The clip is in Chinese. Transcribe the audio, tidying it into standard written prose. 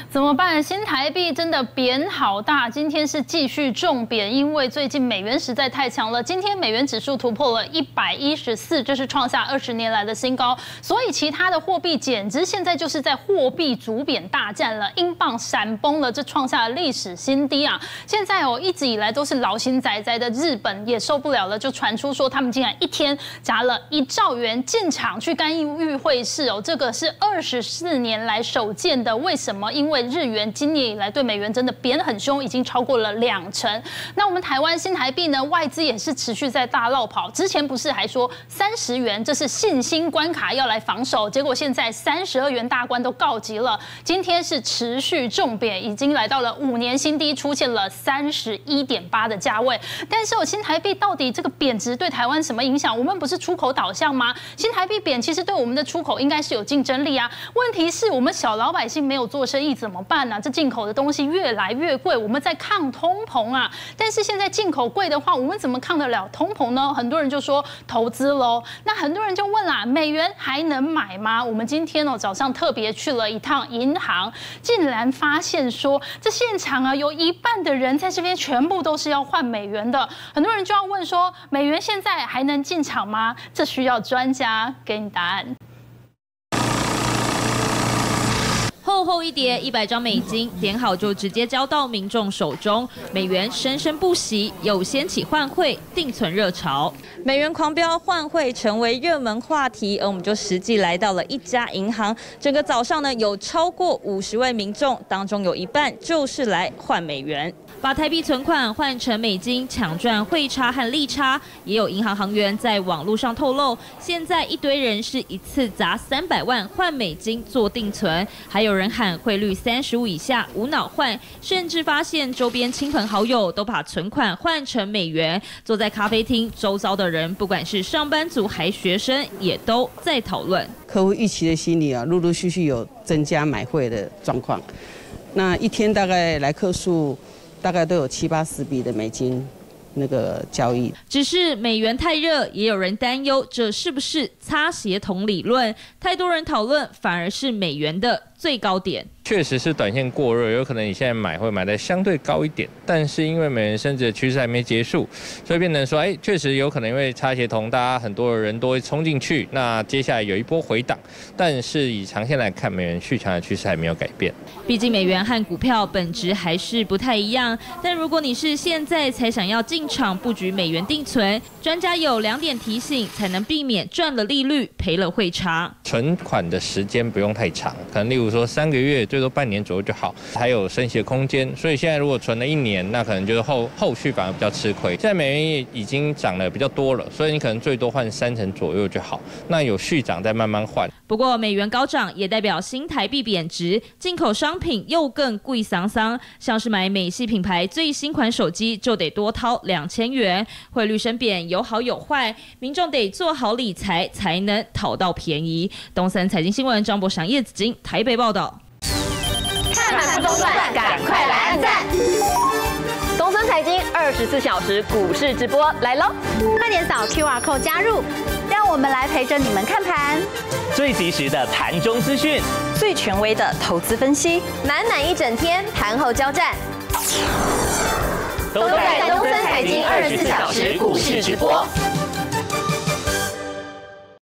怎么办？新台币真的贬好大，今天是继续重贬，因为最近美元实在太强了。今天美元指数突破了114，这是创下20年来的新高。所以其他的货币简直现在就是在货币逐贬大战了，英镑闪崩了，这创下了历史新低啊！现在一直以来都是劳心仔仔的日本也受不了了，就传出说他们竟然一天砸了1兆元进场去干预汇市这个是24年来首见的。为什么？因为日元今年以来对美元真的贬很凶，已经超过了2成。那我们台湾新台币呢？外资也是持续在大绕跑。之前不是还说30元这是信心关卡要来防守，结果现在32元大关都告急了。今天是持续重贬，已经来到了5年新低，出现了31.8的价位。但是新台币到底这个贬值对台湾什么影响？我们不是出口导向吗？新台币贬其实对我们的出口应该是有竞争力啊。问题是我们小老百姓没有做生意怎么办呢？这进口的东西越来越贵，我们在抗通膨啊。但是现在进口贵的话，我们怎么抗得了通膨呢？很多人就说投资喽。那很多人就问啦，美元还能买吗？我们今天早上特别去了一趟银行，竟然发现说这现场有1半的人在这边全部都是要换美元的。很多人就要问说，美元现在还能进场吗？这需要专家给你答案。 厚厚一叠100张美金，点好就直接交到民众手中。美元生生不息，又掀起换汇定存热潮。美元狂飙，换汇成为热门话题。而我们就实际来到了一家银行，整个早上呢，有超过50位民众，当中有1半就是来换美元，把台币存款换成美金，抢赚汇差和利差。也有银行行员在网络上透露，现在一堆人是一次砸300万换美金做定存，还有人喊汇率35以下无脑换，甚至发现周边亲朋好友都把存款换成美元。坐在咖啡厅周遭的人，不管是上班族还学生，也都在讨论。 客户预期的心理陆陆续续有增加买汇的状况。那一天大概来客数大概都有70-80笔的美金那个交易。 只是美元太热，也有人担忧这是不是擦协同理论？太多人讨论，反而是美元的最高点。 确实是短线过热，有可能你现在买会买的相对高一点，但是因为美元升值的趋势还没结束，所以变成说，确实有可能因为擦协同，大家很多人都会冲进去，那接下来有一波回档，但是以长线来看，美元续强的趋势还没有改变。 毕竟美元和股票本质还是不太一样，但如果你是现在才想要进场布局美元定存，专家有2点提醒，才能避免赚了利率赔了汇差。 存款的时间不用太长，可能例如说3个月。最多半年左右就好，还有升息的空间。所以现在如果存了1年，那可能就是后续反而比较吃亏。现在美元已经涨了比较多了，所以你可能最多换3成左右就好。那有续涨再慢慢换。 不过美元高涨也代表新台币贬值，进口商品又更贵桑桑。像是买美系品牌最新款手机就得多掏2000元。汇率升贬有好有坏，民众得做好理财才能讨到便宜。东森财经新闻张博祥、叶子金台北报道。 看盘不中断，赶快来按赞！东森财经24小时股市直播来喽！ 快点扫 QR code 加入，让我们来陪着你们看盘。 最及时的盘中资讯， 最权威的投资分析， 满一整天盘后交战，都在东森财经24小时股市直播。